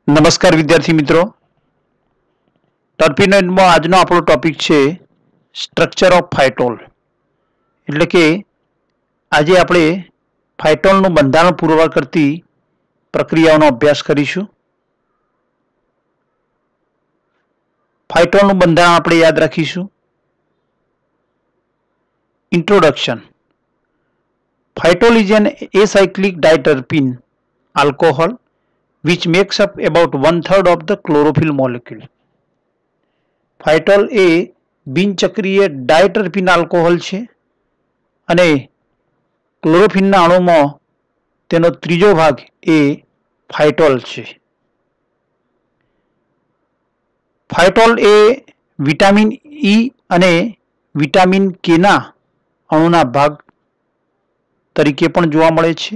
नमस्कार विद्यार्थी मित्रों, टर्पिनोइड में आजनो आपणो टॉपिक है स्ट्रक्चर ऑफ फाइटोल। એટલે કે આજે આપણે ફાઇટોલનું બંધારણ પૂરવાર કરતી પ્રક્રિયાઓનો અભ્યાસ કરીશું। ફાઇટોલનું બંધારણ આપણે યાદ રાખીશું। Introduction. Phytol is an acyclic diterpene alcohol which makes up about 1/3 of the chlorophyll molecule. Phytol એ બિનચક્રીય ડાયટરપીન આલ્કોહોલ છે અને ક્લોરોફિલના અણુમાં તેનો ત્રીજો ભાગ એ ફાઇટોલ છે। ફાઇટોલ એ વિટામિન ઈ અને વિટામિન કે ના અણુના ભાગ તરીકે પણ જોવા મળે છે।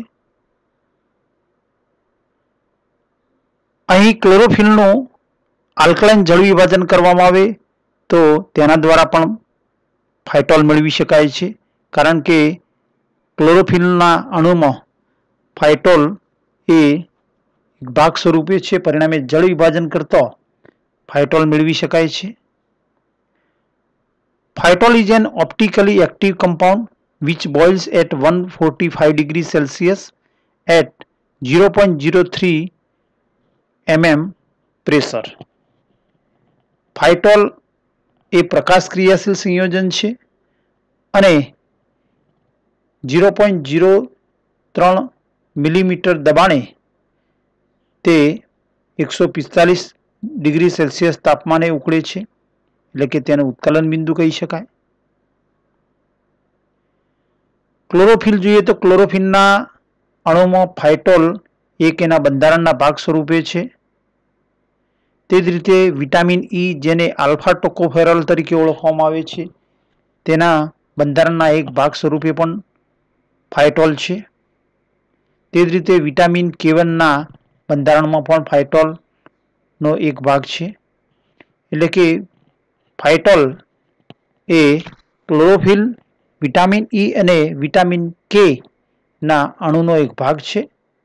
અહીં ક્લોરોફિલનું આલ્કલાઇન જળ વિભાજન કરવામાં આવે તો તેના દ્વારા પણ ફાઇટોલ મેળવી શકાય છે, કારણ કે ક્લોરોફિલના અણુમાં ફાઇટોલ એ ભાગ સ્વરૂપે છે, પરિણામે જળ વિભાજન કરતો ફાઇટોલ મેળવી શકાય છે। ફાઇટોલ is an optically active compound which boils at 145 degrees Celsius at 0.03 mm pressure. ફાઇટોલ એ પ્રકાશ ક્રિયાશીલ સંયોજન છે અને 0.03 મિલીમીટર દબાણે તે 145 ડિગ્રી સેલ્સિયસ તાપમાને ઉકળે છે, એટલે કે તેનું ઉત્કલન બિંદુ કહી શકાય। ક્લોરોફિલ જોઈએ તો ક્લોરોફિલના અણુમાં ફાઇટોલ એક એના બંધારણના ભાગ સ્વરૂપે છે। તે જ રીતે વિટામિન ઈ, જેને આલ્ફા ટોકોફેરોલ તરીકે ઓળખવામાં આવે છે, તેના બંધારણના એક ભાગ સ્વરૂપે પણ ફાઇટોલ છે। તે જ રીતે વિટામિન કે1ના બંધારણમાં પણ ફાઇટોલનો એક ભાગ છે। એટલે કે ફાઇટોલ એ ક્લોરોફિલ, વિટામિન ઈ અને વિટામિન કે ના અણુનો એક ભાગ છે।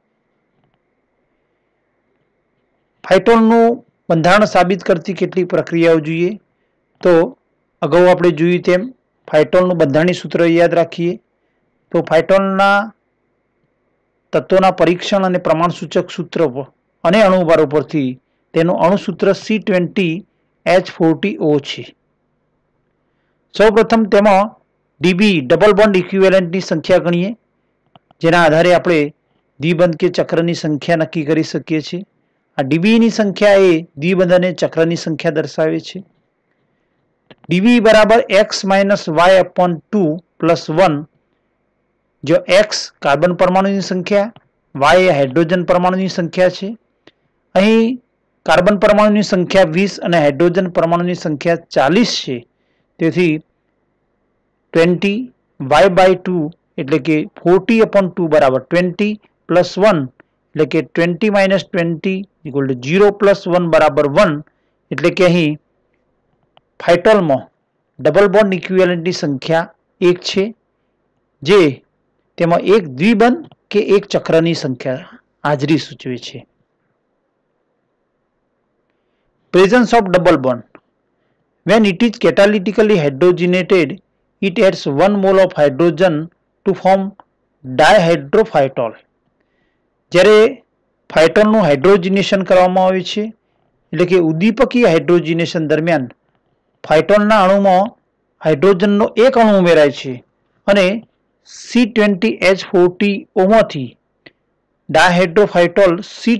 ફાઇટોલનું બંધારણ સાબિત કરતી કેટલીક પ્રક્રિયાઓ જોઈએ તો અગાઉ આપણે જોયું તેમ ફાઇટોલનું બંધારણીય સૂત્ર યાદ રાખીએ તો ફાઇટોલના તત્વોના પરીક્ષણ અને પ્રમાણસૂચક સૂત્ર અને અણુભારો પરથી તેનું અણુસૂત્ર C20H40O છે। સૌપ્રથમ તેમાં ડીબી ડબલ બોન્ડ ઇક્વિવેલન્ટની સંખ્યા ગણીએ, જેના આધારે આપણે દ્વિબંધ કે ચક્રની સંખ્યા નક્કી કરી શકીએ છીએ। આ ડીબીની સંખ્યા એ દ્વિબંધ અને ચક્રની સંખ્યા દર્શાવે છે। ડીબી બરાબર x-y/2 + 1, जो x કાર્બન પરમાણુની સંખ્યા, y એ હાઇડ્રોજન પરમાણુની સંખ્યા છે। અહીં કાર્બન પરમાણુની સંખ્યા 20 અને હાઇડ્રોજન પરમાણુની સંખ્યા 40 છે, તેથી 20y/2 એટલે કે 40/2 બરાબર 20 + 1 એટલે કે 20 - 20 = 0 + 1 બરાબર 1, એટલે કે અહીં ફાઇટોલમાં ડબલ બોન્ડ ઇક્વિવેલન્ટની સંખ્યા 1 છે, જે તેમાં એક દ્વિબંધ કે એક ચક્રની સંખ્યા હાજરી સૂચવે છે। Presence of double bond. When it is catalytically hydrogenated, it adds 1 mole of hydrogen to form dihydrophytol. જ્યારે ફાઇટોલનું હાઇડ્રોજનેશન કરવામાં આવે છે, એટલે કે ઉદ્દીપકીય હાઇડ્રોજનેશન દરમિયાન ફાઇટોલના અણુમાં હાઇડ્રોજનનો એક અણુ ઉમેરાય છે અને C20H40O માંથી ડાયહાઇડ્રોફાઇટોલ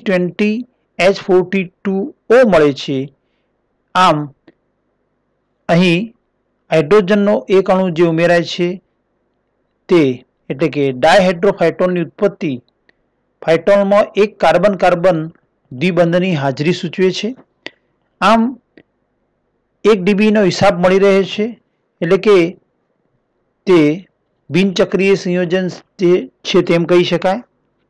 C20H42O મળે છે। આમ અહીં હાઇડ્રોજનનો એક અણુ જે ઉમેરાય છે તે એટલે કે ડાયહાઇડ્રોફાઇટોલની ઉત્પત્તિ ફાઇટોલમાં એક કાર્બન કાર્બન દ્વિબંધની હાજરી સૂચવે છે। આમ 1 ડીબીનો હિસાબ મળી રહે છે, એટલે કે તે બિનચક્રીય સંયોજન છે તેમ કહી શકાય।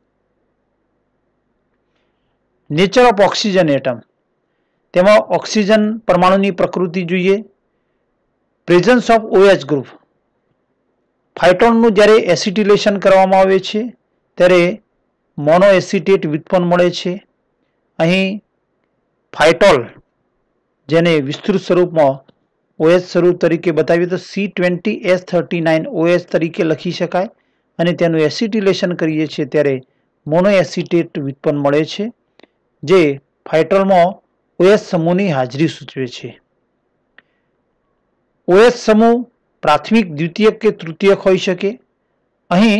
નેચર ઓફ ઓક્સિજન એટમ, તેમાં ઓક્સિજન પરમાણુની પ્રકૃતિ જોઈએ। પ્રેઝન્સ ઓફ OH ગ્રુપ, ફાઇટોલનું જ્યારે એસિટિલેશન કરવામાં આવે છે ત્યારે મોનોએસિટેટ વ્યુત્પન્ન મળે છે। અહીં ફાઇટોલ જેને વિસ્તૃત સ્વરૂપમાં OH સ્વરૂપ તરીકે બતાવીએ તો C20H39OH તરીકે લખી શકાય અને તેનું એસિટિલેશન કરીએ છીએ ત્યારે મોનોએસિટેટ વ્યુત્પન્ન મળે છે જે ફાઇટોલમાં OH સમૂહની હાજરી સૂચવે છે. OH સમૂહ પ્રાથમિક, દ્વિતીયક કે તૃતીયક હોઈ શકે. અહીં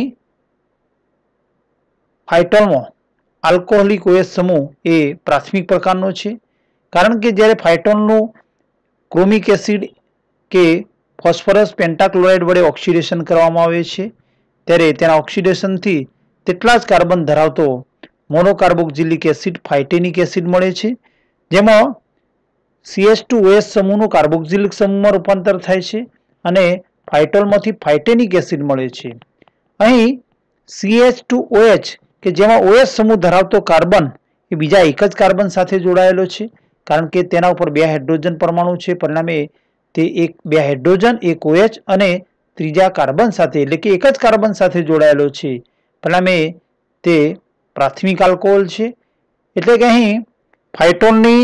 ફાઇટોલમાં આલ્કોહોલિક OH સમૂહ એ પ્રાથમિક પ્રકારનો છે કારણ કે જ્યારે ફાઇટોલનું ક્રોમિક એસિડ કે ફોસ્ફરસ પેન્ટાક્લોરાઇડ વડે ઓક્સિડેશન કરવામાં આવે છે ત્યારે તેના ઓક્સિડેશનથી તેટલા જ કાર્બન ધરાવતો મોનોકાર્બોક્સિલિક એસિડ ફાઇટેનિક એસિડ મળે છે જેમાં CH2OH સમૂહનું કાર્બોક્સિલિક સમૂહમાં રૂપાંતર થાય છે અને ફાઇટોલમાંથી ફાઇટેનિક એસિડ મળે છે. અહીં CH2OH કે જેમાં OH સમૂહ ધરાવતો કાર્બન એ બીજા એક જ કાર્બન સાથે જોડાયેલો છે કારણ કે તેના ઉપર 2 હાઇડ્રોજન પરમાણુ છે, પરિણામે તે 2 હાઇડ્રોજન, 1 OH અને ત્રીજા કાર્બન સાથે એટલે કે એક જ કાર્બન સાથે જોડાયેલો છે, પરિણામે તે પ્રાથમિક આલ્કોહોલ છે. એટલે કે અહીં ફાઇટોલની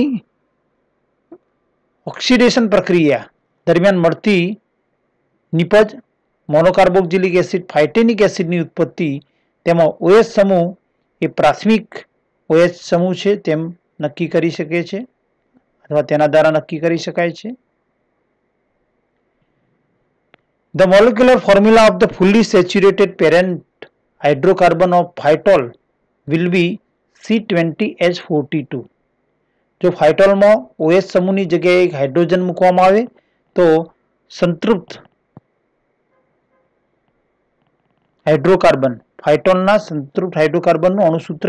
ઓક્સિડેશન પ્રક્રિયા દરમિયાન મળતી નિપજ મોનોકાર્બોક્સિલિક એસિડ ફાઇટેનિક એસિડની ઉત્પત્તિ તેમાં OH સમૂહ એ પ્રાથમિક OH સમૂહ છે તેમ નક્કી કરી શકે છે અથવા તેના દ્વારા નક્કી કરી શકાય છે. The molecular formula of the fully saturated parent hydrocarbon of phytol will be C20H42. જો ફાઇટોલમાં OH સમૂહની જગ્યાએ એક હાઇડ્રોજન મૂકવામાં આવે તો સંતૃપ્ત હાઇડ્રોકાર્બન ફાઇટોલના સંતૃપ્ત હાઇડ્રોકાર્બનનું અણુસૂત્ર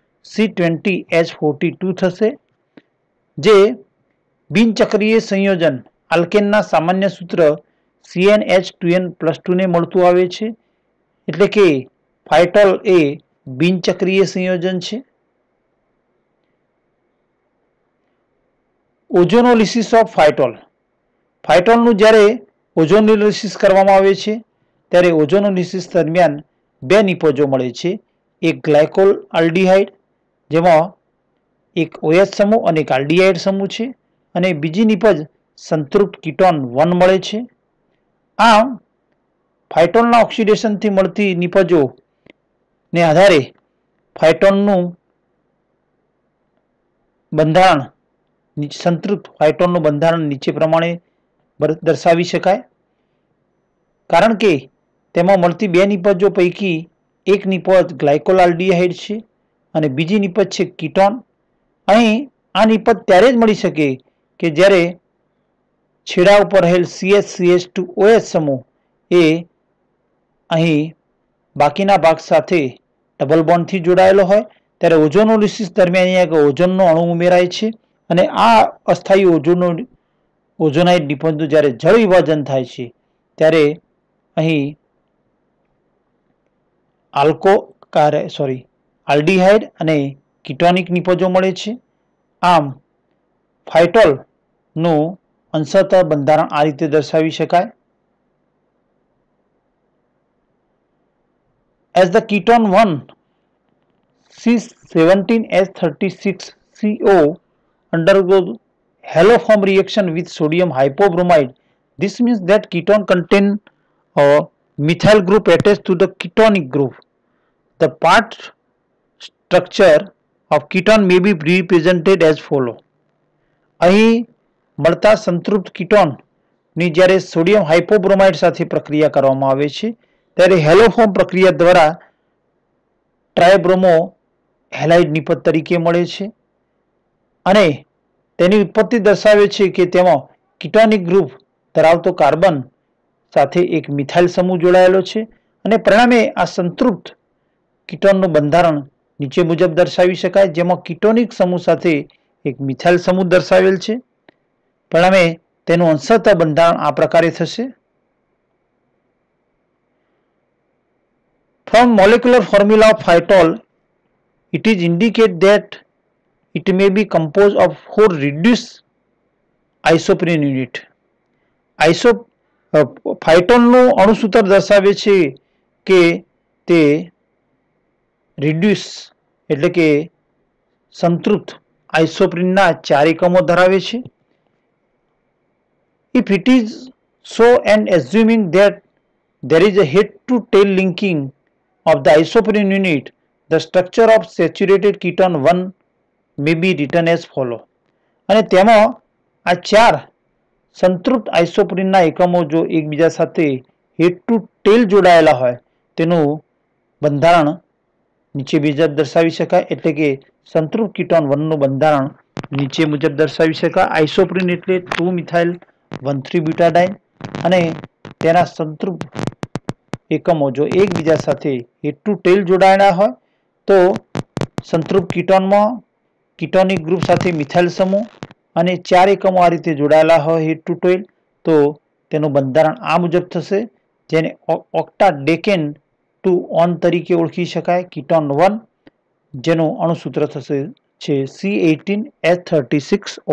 C20H42 થશે જે બિનચક્રીય સંયોજન આલ્કેનના સામાન્ય સૂત્ર CnH2n+2 ને મળતું આવે છે. એટલે કે ફાઇટોલ એ બિનચક્રીય સંયોજન છે. ઓઝોનોલિસિસ ઓફ ફાઇટોલ. ફાઇટોલનું જ્યારે ઓઝોનોલિસિસ કરવામાં આવે છે ત્યારે ઓઝોનોલિસિસ દરમિયાન 2 નિપજો મળે છે. એક ગ્લાયકોલ આલ્ડીહાઇડ જેમાં એક OH સમૂહ અને એક આલ્ડીહાઇડ સમૂહ છે અને બીજી નિપજ સંતૃપ્ત કીટોન 1 મળે છે. આમ ફાઇટોલના ઓક્સિડેશનથી મળતી નિપજોને આધારે ફાઇટોલનું બંધારણ સંતૃપ્ત ફાઇટોલનું બંધારણ નીચે પ્રમાણે દર્શાવી શકાય. કારણ કે તેમાં મળતી 2 નિપજો પૈકી એક નિપજ ગ્લાયકોલ આલ્ડીહાઇડ છે અને બીજી નિપજ છે કીટોન. અહીં આ નિપજ ત્યારે જ મળી શકે કે જ્યારે છેડા ઉપર રહેલ CH2OH સમૂહ એ અહીં બાકીના ભાગ સાથે ડબલ બોન્ડથી જોડાયેલો હોય ત્યારે ઓઝોનોલિસિસ દરમિયાન અહીંયા ઓઝોનનો અણુ ઉમેરાય છે અને આ અસ્થાયી ઓઝોનાઇડ નિપજનું જ્યારે જળ વિભાજન થાય છે ત્યારે અહીં આલ્ડીહાઇડ અને કીટોનિક નિપજો મળે છે. આમ ફાઇટોલનું અંશતઃ બંધારણ આ રીતે દર્શાવી શકાય. As the ketone 1 C17H36CO undergoes haloform reaction with sodium hypobromide, this means that ketone contain a methyl group attached to the ketonic group. The part structure of ketone may be represented as follow. અહીં મળતા સંતૃપ્ત ketone ની જ્યારે sodium hypobromide સાથે પ્રક્રિયા કરવામાં આવે છે ત્યારે હેલોફોર્મ પ્રક્રિયા દ્વારા ટ્રાયબ્રોમો હેલાઇડ નિપજ તરીકે મળે છે અને તેની ઉત્પત્તિ દર્શાવે છે કે તેમાં કીટોનિક ગ્રુપ ધરાવતો કાર્બન સાથે એક મિથાઇલ સમૂહ જોડાયેલો છે અને પરિણામે આ સંતૃપ્ત કીટોનનું બંધારણ નીચે મુજબ દર્શાવી શકાય જેમાં કીટોનિક સમૂહ સાથે એક મિથાઇલ સમૂહ દર્શાવેલ છે. પરિણામે તેનું અંશતઃ બંધારણ આ પ્રકારે થશે. From molecular formula of phytol, it is indicated that it may be composed of 4 reduced isoprene unit. ફાઇટોલનું અણુસૂત્ર દર્શાવે છે કે તે રિડ્યુસ એટલે કે સંતૃપ્ત આઇસોપ્રીનના 4 એકમો ધરાવે છે. If it is so, and assuming that there is a head-to-tail linking of the isoprene unit, the structure of saturated ketone 1 may be written as follow. અને તેમાં આ 4 સંતૃપ્ત આઇસોપ્રીનના એકમો જો એકબીજા સાથે હેડ ટુ ટેલ જોડાયેલા હોય તેનું બંધારણ નીચે મુજબ દર્શાવી શકાય. એટલે કે સંતૃપ્ત કીટોન 1 નું બંધારણ નીચે મુજબ દર્શાવી શકાય. આઇસોપ્રીન એટલે 2 મિથાઇલ 1,3 બ્યુટાડાઇન અને તેના સંતૃપ્ત એકમો જો એકબીજા સાથે હેડ ટુ ટેલ જોડાયેલા હોય તો સંતૃપ્ત કીટોનમાં કીટોનિક ગ્રુપ સાથે મિથાઇલ સમૂહ અને 4 એકમો આ રીતે જોડાયેલા હોય હેડ ટુ ટેલ તો તેનું બંધારણ આ મુજબ થશે, જેને ઓક્ટાડેકેન 2 ઓન તરીકે ઓળખી શકાય. કીટોન 1 જેનું અણુસૂત્ર થશે છે C18H36O.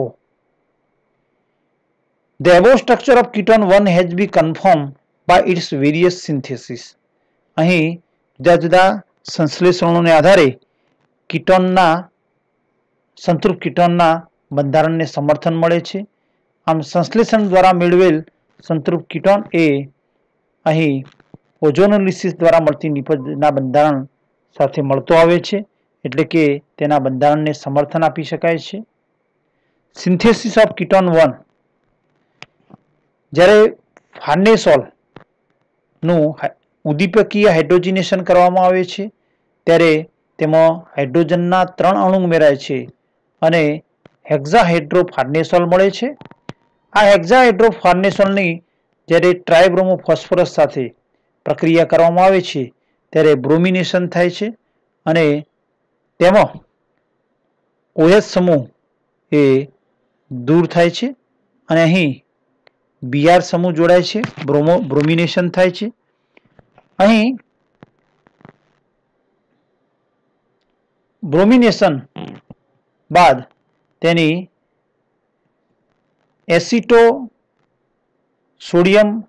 The above structure of ketone 1 has been confirmed by its various synthesis. અહીં જુદા જુદા સંશ્લેષણોને આધારે કીટોનના સંતૃપ્ત કીટોનના બંધારણને સમર્થન મળે છે. આમ સંશ્લેષણ દ્વારા મેળવેલ સંતૃપ્ત કીટોન એ અહીં ઓઝોનોલિસિસ દ્વારા મળતી નિપજના બંધારણ સાથે મળતો આવે છે, એટલે કે તેના બંધારણને સમર્થન આપી શકાય છે. સિન્થેસિસ ઓફ કીટોન 1, જ્યારે ફાર્નેસોલનું ઉદ્દીપકીય હાઇડ્રોજનેશન કરવામાં આવે છે ત્યારે તેમાં હાઇડ્રોજનના 3 અણુ ઉમેરાય છે અને હેક્ઝાહેડ્રો ફાર્નેસોલ મળે છે. આ હેક્ઝાહેડ્રો ફાર્નેસોલની જ્યારે ટ્રાયબ્રોમો ફોસ્ફરસ સાથે પ્રક્રિયા કરવામાં આવે છે ત્યારે બ્રોમિનેશન થાય છે અને તેમાં OH સમૂહ એ દૂર થાય છે અને અહીં Br સમૂહ જોડાય છે, બ્રોમિનેશન થાય છે. અહીં બ્રોમિનેશન બાદ તેની એસિટો સોડિયમ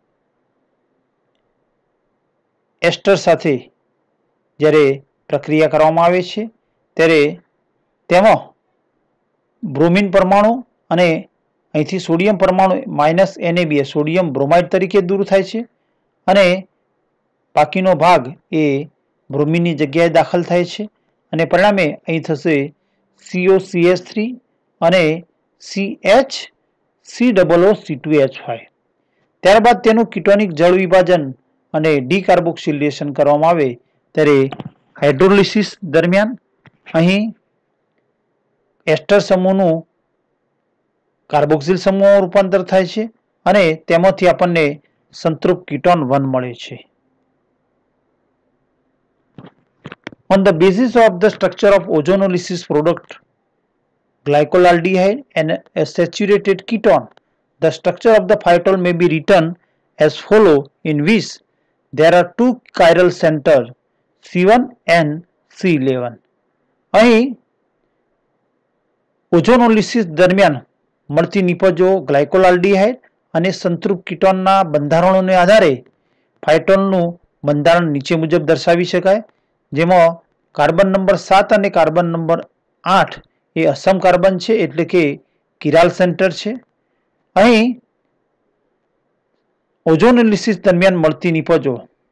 એસ્ટર સાથે જ્યારે પ્રક્રિયા કરવામાં આવે છે ત્યારે તેમાં બ્રોમિન પરમાણુ અને અહીંથી સોડિયમ પરમાણુ -Na2 સોડિયમ બ્રોમાઇડ તરીકે દૂર થાય છે અને બાકીનો ભાગ એ બ્રોમિનની જગ્યાએ દાખલ થાય છે અને પરિણામે અહીં થશે COCH3 અને CH3COOC2H5. ત્યારબાદ તેનું કીટોનિક જળ વિભાજન અને ડીકાર્બોક્સિલેશન કરવામાં આવે ત્યારે હાઇડ્રોલિસિસ દરમિયાન અહીં એસ્ટર સમૂહનું કાર્બોક્સિલ સમૂહમાં રૂપાંતર થાય છે અને તેમાંથી આપણને સંતૃપ્ત કીટોન 1 મળે છે. On the basis of the structure of ozonolysis product glycolaldehyde and a saturated ketone, the structure of the phytol may be written as follow, in which there are 2 chiral centers C1 and C11. અહીં ઓઝોનોલિસિસ દરમિયાન મળતી નિપજો ગ્લાયકોલાલ્ડીહાઇડ અને સંતૃપ્ત કીટોનના બંધારણોને આધારે ફાઇટોલનું બંધારણ નીચે મુજબ દર્શાવી શકાય, જેમાં કાર્બન નંબર 7 અને કાર્બન નંબર 8 એ અસમ કાર્બન છે એટલે કે કિરાલ સેન્ટર છે. અહીં ઓઝોનોલિસિસ દરમિયાન મળતી નિપજો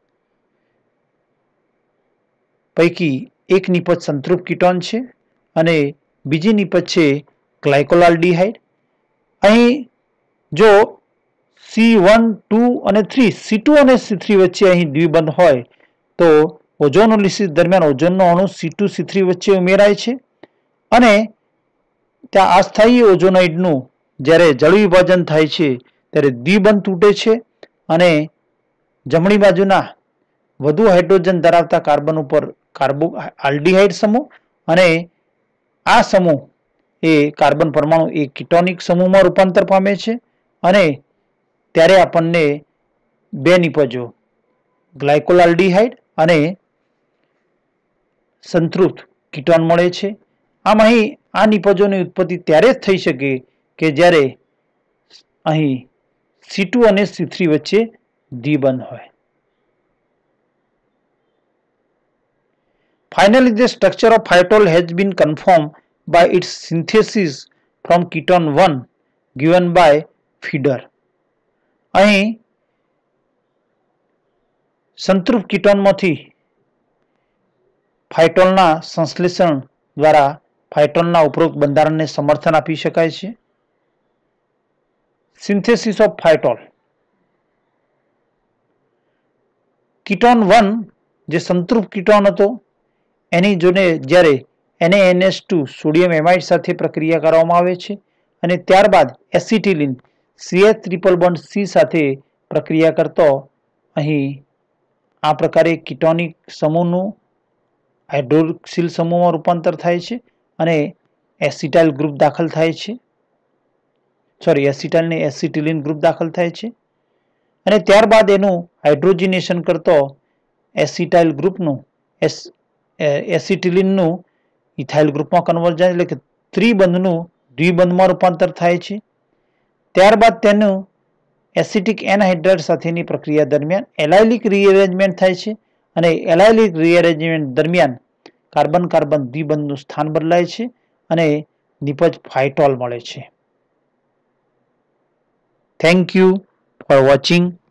પૈકી એક નિપજ સંતૃપ્ત કીટોન છે અને બીજી નિપજ છે ગ્લાયકોલાલ્ડીહાઇડ. અહીં જો C1, 2 અને 3 C2 અને C3 વચ્ચે અહીં દ્વિબંધ હોય તો ઓઝોનોલિસિસ દરમિયાન ઓઝોનનો અણુ C2 C3 વચ્ચે ઉમેરાય છે અને ત્યાં અસ્થાયી ઓઝોનાઇડનું જ્યારે જળ વિભાજન થાય છે ત્યારે દ્વિબંધ તૂટે છે અને જમણી બાજુના વધુ હાઇડ્રોજન ધરાવતા કાર્બન ઉપર કાર્બોઆલ્ડીહાઇડ સમૂહ અને આ સમૂહ એ કાર્બન પરમાણુ એ કીટોનિક સમૂહમાં રૂપાંતર પામે છે અને ત્યારે આપણને 2 નિપજો ગ્લાયકોલાલ્ડીહાઇડ અને સંતૃપ્ત કીટોન મળે છે. આમ અહીં આ નિપજોની ઉત્પત્તિ ત્યારે જ થઈ શકે કે જ્યારે અહીં C2 અને C3 વચ્ચે દ્વિબંધ હોય. Finally, the structure of phytol has been confirmed by its synthesis from ketone 1 given by feeder. અહીં સંતૃપ્ત કીટોનમાંથી ફાઇટોલના સંશ્લેષણ દ્વારા ફાઇટોલના ઉપરોક્ત બંધારણને સમર્થન આપી શકાય છે. Synthesis of ફાઇટોલ. કીટોન 1 જે સંતૃપ્ત કીટોન હતો એની જોડે જ્યારે NaNH2 સોડિયમ એમાઇડ સાથે પ્રક્રિયા કરવામાં આવે છે અને ત્યારબાદ acetylene CH triple bond C સાથે પ્રક્રિયા કરતો અહીં આ પ્રકારે કીટોનિક સમૂહનું હાઇડ્રોક્સિલ સમૂહમાં રૂપાંતર થાય છે અને એસિટાઇલ ગ્રુપ દાખલ થાય છે. એસિટાઇલ ને એસિટિલિન ગ્રુપ દાખલ થાય છે અને ત્યારબાદ એનું હાઇડ્રોજનેશન કરતો એસિટાઇલ ગ્રુપનું એસિટિલિનનું ઇથાઇલ ગ્રુપમાં કન્વર્ઝન એટલે કે ત્રિબંધનું દ્વિબંધમાં રૂપાંતર થાય છે. ત્યારબાદ તેનું એસિટિક એનહાઇડ્રાઇડ સાથેની પ્રક્રિયા દરમિયાન એલાયલિક રીઅરેન્જમેન્ટ થાય છે અને એલાયલિક રીઅરેન્જમેન્ટ દરમિયાન કાર્બન કાર્બન દ્વિબંધનું સ્થાન બદલાય છે અને નિપજ ફાઇટોલ મળે છે. Thank you for watching.